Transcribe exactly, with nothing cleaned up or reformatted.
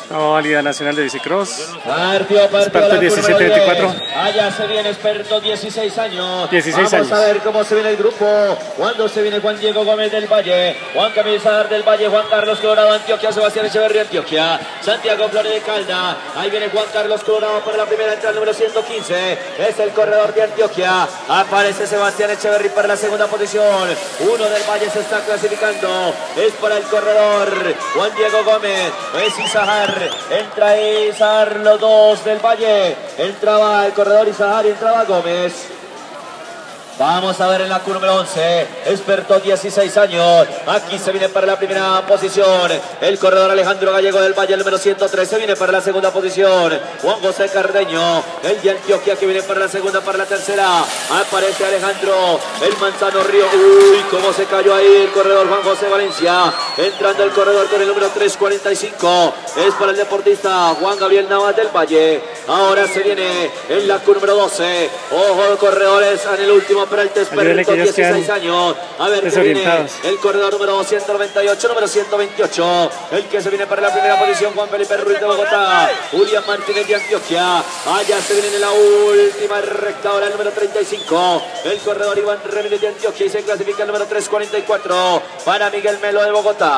No, válida nacional de bicicross. Partió, partió Experto diecisiete veinticuatro. Allá se viene Experto, dieciséis años. dieciséis Vamos años. a ver cómo se viene el grupo. Cuando se viene Juan Diego Gómez del Valle, Juan Camizar del Valle, Juan Carlos Colorado Antioquia, Sebastián Echeverría Antioquia, Santiago Flores de Calda. Ahí viene Juan Carlos Colorado para la primera entrada, número ciento quince. Es el corredor de Antioquia. Aparece Sebastián Echeverría para la segunda posición. Uno del Valle se está clasificando. Es para el corredor Juan Diego Gómez. Es Izahar. Entra Izahar, los dos del Valle. Entraba el corredor Izahar y entraba Gómez. Vamos a ver en la Q número once, Experto, dieciséis años. Aquí se viene para la primera posición el corredor Alejandro Gallego del Valle, el número ciento trece, viene para la segunda posición Juan José Cardeño, el de Antioquia, que viene para la segunda, para la tercera. Aparece Alejandro, el Manzano Río. Uy, cómo se cayó ahí el corredor Juan José Valencia. Entrando el corredor con el número trescientos cuarenta y cinco. Es para el deportista Juan Gabriel Navas del Valle. Ahora se viene en la Q número doce. Ojo, corredores en el último para el Experto, dieciséis años. A ver qué viene el corredor número doscientos noventa y ocho, número ciento veintiocho. El que se viene para la primera posición, Juan Felipe Ruiz de Bogotá. Julián Martínez de Antioquia. Allá se viene en la última recta, ahora el número treinta y cinco. El corredor Iván Ramírez de Antioquia, y se clasifica el número trescientos cuarenta y cuatro para Miguel Melo de Bogotá.